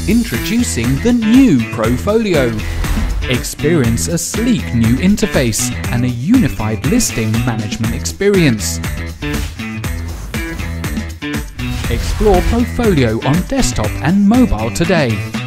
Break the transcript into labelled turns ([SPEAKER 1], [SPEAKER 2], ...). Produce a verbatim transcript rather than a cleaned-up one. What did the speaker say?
[SPEAKER 1] Introducing the new Profolio. Experience a sleek new interface and a unified listing management experience. Explore Profolio on desktop and mobile today.